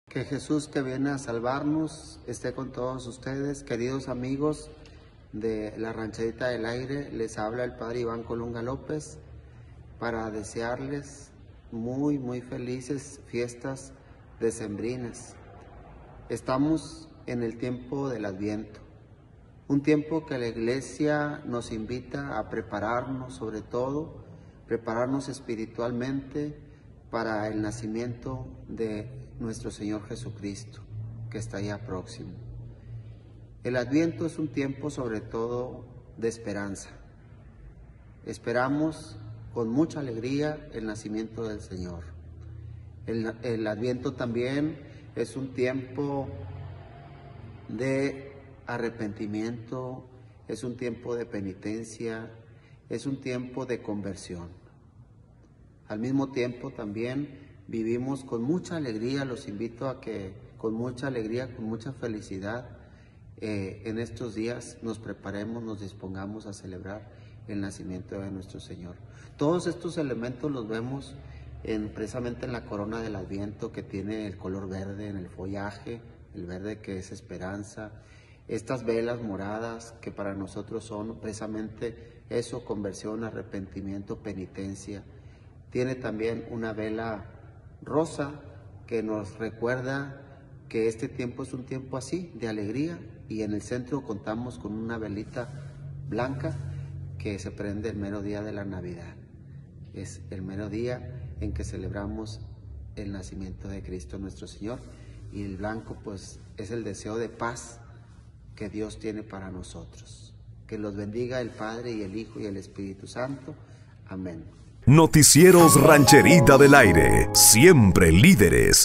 Que Jesús, que viene a salvarnos, esté con todos ustedes, queridos amigos de la Rancherita del Aire. Les habla el Padre Iván Colunga López para desearles muy felices fiestas decembrinas. Estamos en el tiempo del Adviento, un tiempo que la Iglesia nos invita a prepararnos, sobre todo, prepararnos espiritualmente para el nacimiento de nuestro Señor Jesucristo, que está ya próximo. El Adviento es un tiempo sobre todo de esperanza. Esperamos con mucha alegría el nacimiento del Señor. El Adviento también es un tiempo de arrepentimiento, es un tiempo de penitencia, es un tiempo de conversión. Al mismo tiempo también vivimos con mucha alegría, los invito a que con mucha alegría, con mucha felicidad, en estos días nos preparemos, nos dispongamos a celebrar el nacimiento de nuestro Señor. Todos estos elementos los vemos precisamente en la corona del Adviento, que tiene el color verde en el follaje, el verde que es esperanza, estas velas moradas que para nosotros son precisamente eso, conversión, arrepentimiento, penitencia. Tiene también una vela rosa que nos recuerda que este tiempo es un tiempo así, de alegría, y en el centro contamos con una velita blanca que se prende el mero día de la Navidad. Es el mero día en que celebramos el nacimiento de Cristo nuestro Señor, y el blanco pues es el deseo de paz que Dios tiene para nosotros. Que los bendiga el Padre y el Hijo y el Espíritu Santo. Amén. Noticieros Rancherita del Aire, siempre líderes.